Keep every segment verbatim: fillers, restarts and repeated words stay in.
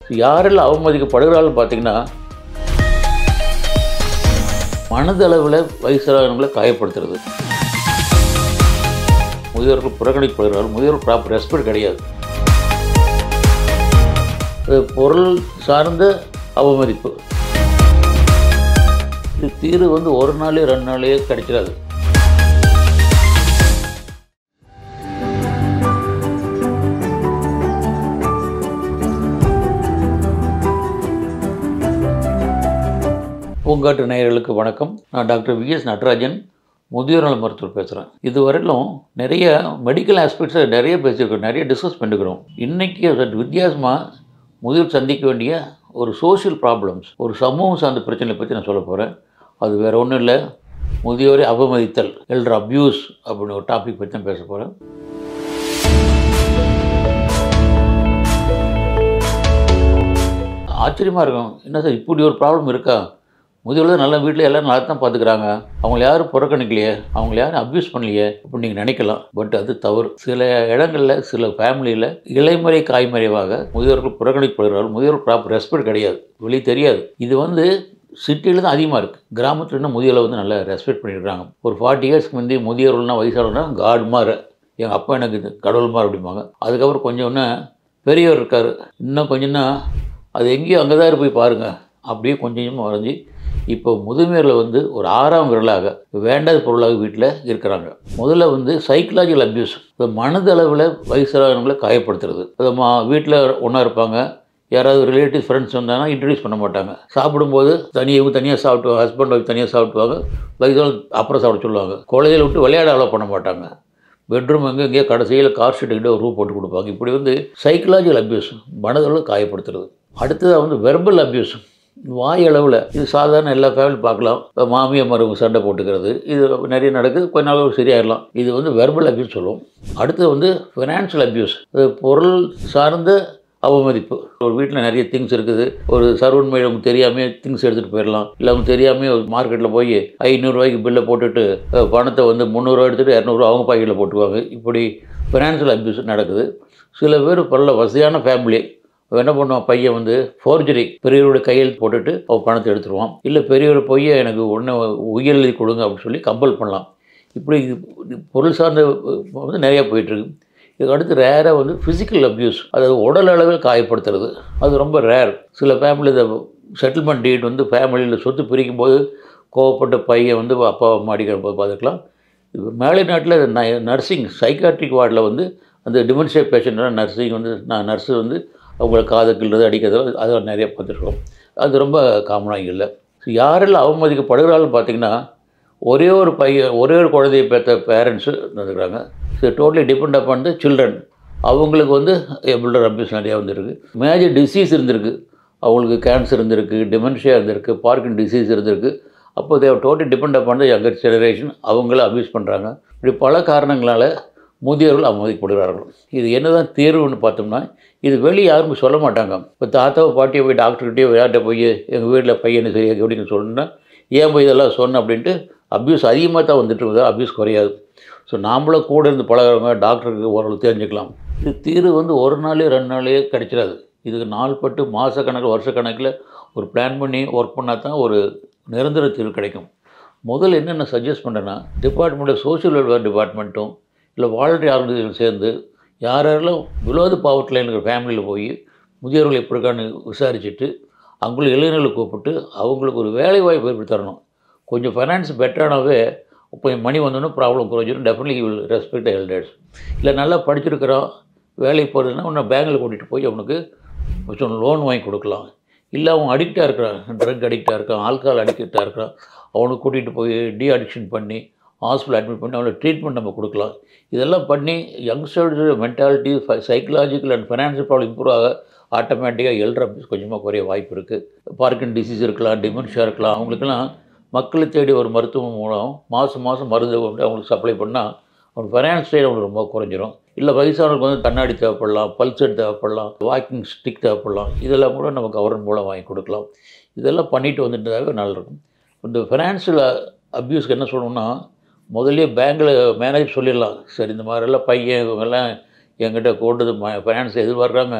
யாரெல்லாம் அவமதிக்கப்படுகிறார்கள் பார்த்தீங்கன்னா, மனதளவில் வயசானவங்களை காயப்படுத்துறது, முதியோர்கள் புறக்கணிக்கப்படுகிறார்கள், முதியோர்கள் ப்ராப்பர் ரெஸ்பெக்ட் கிடையாது, பொருள் சார்ந்த அவமதிப்பு. இது தீர்வு வந்து ஒரு நாளே ரெண்டு நாளே கிடைச்சிடாது. பூங்காற்று நேயர்களுக்கு வணக்கம். நான் டாக்டர் வி எஸ் நடராஜன், முதியோர் நல மருத்துவர் பேசுகிறேன். இதுவரையிலும் நிறைய மெடிக்கல் ஆஸ்பெக்ட்ஸை நிறைய பேசியிருக்கோம், நிறைய டிஸ்கஸ் பண்ணிக்கிறோம். இன்றைக்கி வித்தியாசமாக முதியோர் சந்திக்க வேண்டிய ஒரு சோஷியல் ப்ராப்ளம்ஸ், ஒரு சமூகம் சார்ந்த பிரச்சனையை பற்றி நான் சொல்ல போகிறேன். அது வேறு ஒன்றும் இல்லை, முதியோரை அவமதித்தல், எல்டர் அப்யூஸ் அப்படின்னு ஒரு டாபிக் பற்றி தான் பேச போகிறேன். ஆச்சரியமாக இருக்கும், என்ன சார் இப்படி ஒரு ப்ராப்ளம் இருக்கா? முதியோர்கள் நல்ல வீட்டில் எல்லோரும் நல்லா தான் பார்த்துக்கிறாங்க, அவங்கள யாரும் புறக்கணிக்கலையே, அவங்கள யாரும் அப்யூஸ் பண்ணலையே அப்படின்னு நீங்கள் நினைக்கலாம். பட் அது தவறு. சில இடங்களில், சில ஃபேமிலியில் இலைமறை காய்மறைவாக முதியோர்கள் புறக்கணிக்கப்படுகிறார்கள், முதியோர்கள் ப்ராப்பர் ரெஸ்பெக்ட் கிடையாது, வெளியே தெரியாது. இது வந்து சிட்டியில் தான் அதிகமாக இருக்குது. கிராமத்தில் இன்னும் முதியோரை வந்து நல்லா ரெஸ்பெக்ட் பண்ணியிருக்காங்க. ஒரு ஃபார்ட்டி இயர்ஸ்க்கு முந்தைய முதியோர்கள்னால் வயசானவங்கன்னா காட் மாதிரி, எங்கள் அப்பா எனக்கு இது கடவுள் மாதிரி அப்படிம்பாங்க. அதுக்கப்புறம் கொஞ்சம் இன்னும் பெரியவர் இருக்கார், இன்னும் கொஞ்சம்னா அது எங்கேயோ அங்கே தான் போய் பாருங்கள், அப்படியே கொஞ்சம் கொஞ்சமாக வரைஞ்சி இப்போ முதுமையில் வந்து ஒரு ஆறாம் விரலாக வேண்டாத பொருளாக வீட்டில் இருக்கிறாங்க. முதல்ல வந்து சைக்கலாஜிக்கல் அப்யூஸ், இப்போ மனதளவில் வயசானவங்களை காயப்படுத்துறது. அது மா வீட்டில் ஒன்றா இருப்பாங்க, யாராவது ரிலேட்டிவ் ஃப்ரெண்ட்ஸ் வந்தாங்கன்னா இன்ட்ரடியூஸ் பண்ண மாட்டாங்க. சாப்பிடும்போது தனியாக தனியாக சாப்பிட்டு, ஹஸ்பண்ட் ஒய்ஃப் தனியாக சாப்பிட்டுவாங்க, வயசான அப்புறம் சாப்பிட சொல்லுவாங்க. குழந்தைகளை விட்டு விளையாட அலோவ் பண்ண மாட்டாங்க. பெட்ரூம் எங்கே எங்கேயோ கடைசியில் கார் ஷீட்டுக்கிட்ட ஒரு ரூம் போட்டு கொடுப்பாங்க. இப்படி வந்து சைக்கலாஜிக்கல் அப்யூஸ், மனதளவில் காயப்படுத்துறது. அடுத்ததாக வந்து வெர்பல் அப்யூஸ், வாய் அளவில். இது சாதாரண எல்லா ஃபேமிலி பார்க்கலாம். இப்போ மாமியார் மருமக சண்டை போட்டுக்கிறது, இது நிறைய நடக்குது, கொஞ்ச நாள் சரியாயிடலாம். இது வந்து வெர்பல் அப்யூஸ் சொல்லுவோம். அடுத்தது வந்து ஃபினான்ஷியல் அப்யூஸ், அது பொருள் சார்ந்த அவமதிப்பு. ஒரு வீட்டில் நிறைய திங்ஸ் இருக்குது, ஒரு சர்வன் மேட் அவங்க தெரியாமல் திங்ஸ் எடுத்துகிட்டு போயிடலாம், இல்லை அவங்க தெரியாமல் மார்க்கெட்டில் போய் ஐநூறுரூவாய்க்கு பில்லை போட்டுட்டு பணத்தை வந்து முந்நூறுரூவா எடுத்துகிட்டு இரநூறுவா அவங்க பாக்கெட்டில் போட்டுக்குவாங்க. இப்படி ஃபினான்ஷியல் அப்யூஸ் நடக்குது. சில பேர் பல வசதியான ஃபேமிலி என்ன பண்ணுவான், பையன் வந்து ஃபோர்ஜரி, பெரியவரோட கையெழுத்து போட்டுட்டு அவன் பணத்தை எடுத்துருவான். இல்லை பெரியவர் போய் எனக்கு ஒன்று உயிர் எழுதி கொடுங்க அப்படின்னு சொல்லி கம்பல் பண்ணலாம். இப்படி பொருள் சார்ந்த வந்து நிறையா போயிட்டுருக்கு. இதுக்கு அடுத்து ரேராக வந்து ஃபிசிக்கல் அப்யூஸ், அதாவது உடல் அளவில் காயப்படுத்துறது, அது ரொம்ப ரேர். சில ஃபேமிலி இந்த செட்டில்மெண்ட் டீட் வந்து ஃபேமிலியில் சொத்து பிரிக்கும் போது கோவப்பட்ட பையன் வந்து அப்பா அம்மா அடிக்கிற போது பார்த்துக்கலாம். இப்போ மேலை நாட்டில் நர்சிங் சைக்காட்ரிக் வார்டில் வந்து அந்த டிமென்ஷியா பேஷண்ட்னா நர்சிங் வந்து நான் நர்ஸு வந்து அவங்கள காதுக்கிறது அடிக்கிறது அதெல்லாம் நிறைய பார்த்துருக்கோம். அது ரொம்ப காமனாக இல்லை. ஸோ யாரெல்லாம் அவமதிக்கப்படுகிறார்கள் பார்த்தீங்கன்னா, ஒரே ஒரு பையன் ஒரே ஒரு குழந்தையை பெற்ற பேரண்ட்ஸு இருந்துக்கிறாங்க. So totally depend upon the children. அவங்களுக்கு வந்து எல்டர் அப்யூஸ் நிறையா வந்துருக்கு. மேஜர் டிசீஸ் இருந்திருக்கு, அவங்களுக்கு கேன்சர் இருந்திருக்கு, டிமென்ஷியா இருந்திருக்கு, பார்க்கின் டிசீஸ் இருந்திருக்கு. அப்போ they totally depend upon the younger generation, அவங்கள அப்யூஸ் பண்ணுறாங்க. இப்படி பல காரணங்களால் முதியோர்கள் அவமதிக்கப்படுகிறார்கள். இது என்ன தான் தீர்வுன்னு பார்த்தோம்னா, இது வெளியே யாரும் சொல்ல மாட்டாங்க. இப்போ தாத்தாவை பாட்டியை போய் டாக்டர்கிட்டயோ யார்கிட்ட போய் எங்கள் வீட்டில் பையனை செய்ய எப்படின்னு சொல்லணுன்னா, ஏன் போய் இதெல்லாம் சொன்னேன் அப்படின்ட்டு அப்யூஸ் அதிகமாக தான் வந்துட்டு இருக்குது, அப்யூஸ் குறையாது. ஸோ நாம்ளும் கூட இருந்து பழகிறவங்க டாக்டருக்கு ஓரளவு தெரிஞ்சுக்கலாம். இது தீர்வு வந்து ஒரு நாளே ரெண்டு நாளே கிடைச்சிடாது. இதுக்கு நாள்பட்டு மாதக்கணக்கில் வருஷக்கணக்கில் ஒரு பிளான் பண்ணி ஒர்க் பண்ணால் தான் ஒரு நிரந்தர தீர்வு கிடைக்கும். முதல்ல என்னென்ன சஜஸ்ட் பண்ணுறேன்னா, டிபார்ட்மெண்ட்டு சோஷியல் வெல்ஃபேர் டிபார்ட்மெண்ட்டும் இல்லை வாலண்டரி ஆர்கனைசேஷன் சேர்ந்து யார் யாரெல்லாம் விலோது பாவத்தில் இருக்கிற ஃபேமிலியில் போய் முதியோர்கள் எப்படி இருக்கான்னு விசாரிச்சுட்டு அவங்களுக்கு இளைஞர்களை கூப்பிட்டு அவங்களுக்கு ஒரு வேலை வாய்ப்பு ஏற்படுத்தி தரணும். கொஞ்சம் ஃபைனான்ஸ் பெட்டரானாவே கொஞ்சம் மணி வந்தோன்னா ப்ராப்ளம் குறைஞ்சிடும். Definitely will respect elders. இல்லை நல்லா படிச்சிருக்கிறோம், வேலைக்கு போகிறதுனா ஒன்று பேங்கில் கூட்டிகிட்டு போய் அவனுக்கு கொஞ்சம் லோன் வாங்கி கொடுக்கலாம். இல்லை அவன் அடிக்டாக இருக்கிறான், ட்ரக் அடிக்டாக இருக்கான், ஆல்கஹால் அடிக்டாக இருக்கிறான், அவனுக்கு கூட்டிகிட்டு போய் டி அடிக்ஷன் பண்ணி ஹாஸ்பிட்டல் அட்மிட் பண்ணி அவங்கள ட்ரீட்மெண்ட் நம்ம கொடுக்கலாம். இதெல்லாம் பண்ணி youngsters mentality, psychological and financial problem improve ஆக ஆட்டோமேட்டிக்காக எல்டர் அப்யூஸ் கொஞ்சமாக குறைய வாய்ப்பு இருக்குது. பார்க்கின் டிசீஸ் இருக்கலாம், டிமென்ஷியா இருக்கலாம். அவங்களுக்கெல்லாம் மக்களை தேடி ஒரு மருத்துவம் மூலம் மாதம் மாதம் மருந்து அவங்களுக்கு சப்ளை பண்ணால் அவங்க ஃபைனான்ஸ் சைடு அவங்களுக்கு ரொம்ப குறைஞ்சிரும். இல்லை வயசானவங்களுக்கு வந்து கண்ணாடி தேவைப்படலாம், பல்சர் தேவைப்படலாம், வாக்கிங் ஸ்டிக் தேவைப்படலாம். இதெல்லாம் கூட நம்ம கவர்மெண்ட் மூலம் வாங்கி கொடுக்கலாம். இதெல்லாம் பண்ணிட்டு வந்துட்டதாகவே நல்லாயிருக்கும். இந்த ஃபினான்ஷியல் அப்யூஸ்க்கு என்ன சொல்லணும்னா, முதல்ல பேங்கில் மேனேஜர் சொல்லிடலாம், சரி இந்த மாதிரிலாம் பையன் இவங்கெல்லாம் என்கிட்ட கொண்டு ஃபைனான்ஸ் எதிர்பார்க்குறாங்க,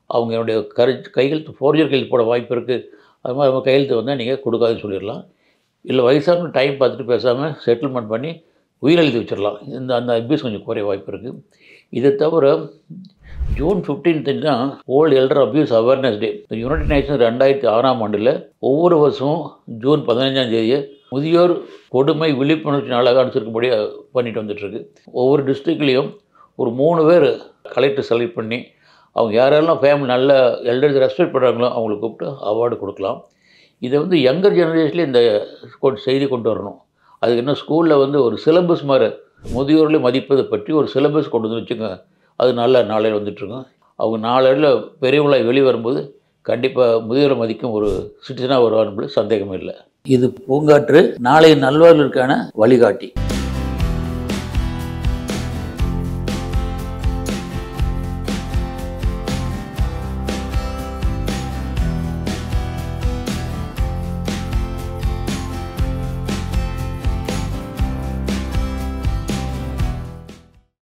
அவங்க என்னுடைய கரு கையெழுத்து ஃபோர்ஜர் கையெழுத்து போட வாய்ப்பு இருக்குது. அது மாதிரி அவங்க கையெழுத்து வந்தால் நீங்கள் கொடுக்காதுன்னு சொல்லிடலாம். இல்லை வயசான டைம் பார்த்துட்டு பேசாமல் செட்டில்மெண்ட் பண்ணி உயிரெழுதி வச்சிடலாம். இந்த அந்த அபியூஸ் கொஞ்சம் குறைய வாய்ப்பு இருக்குது. இதை தவிர ஜூன் ஃபிஃப்டீன்த்து தான் world elder abuse awareness day. United nations ரெண்டாயிரத்தி ஆறாம் ஆண்டில் ஒவ்வொரு வருஷமும் ஜூன் பதினஞ்சாம் தேதியை முதியோர் கொடுமை விழிப்புணர்ச்சி நாளாக அனுசரிக்கும்படி பண்ணிட்டு வந்துட்டுருக்கு. ஒவ்வொரு டிஸ்ட்ரிக்ட்லேயும் ஒரு மூணு பேர் கலெக்டர் செலக்ட் பண்ணி அவங்க யாரெல்லாம் ஃபேமிலி நல்ல எல்டர்ஸ் ரெஸ்பெக்ட் பண்ணுறாங்களோ அவங்களுக்கு கூப்பிட்டு அவார்டு கொடுக்கலாம். இதை வந்து யங்கர் ஜெனரேஷன்லேயே இந்த செய்தி கொண்டு வரணும். அதுக்கு என்ன ஸ்கூலில் வந்து ஒரு சிலபஸ் மாதிரி முதியோர்களை மதிப்பதை பற்றி ஒரு சிலபஸ் கொண்டு வந்து வச்சுங்க. அது நல்ல நாளையில் வந்துட்டுருக்கோம். அவங்க நாளையில் பெரியவங்களாக வெளியே வரும்போது கண்டிப்பாக முதியோரை மதிக்கும் ஒரு சிட்டிசனாக வருவார் என்பது சந்தேகமே இல்லை. இது பூங்காற்று நாளைய நல்வாழ்விற்கான வழிகாட்டி.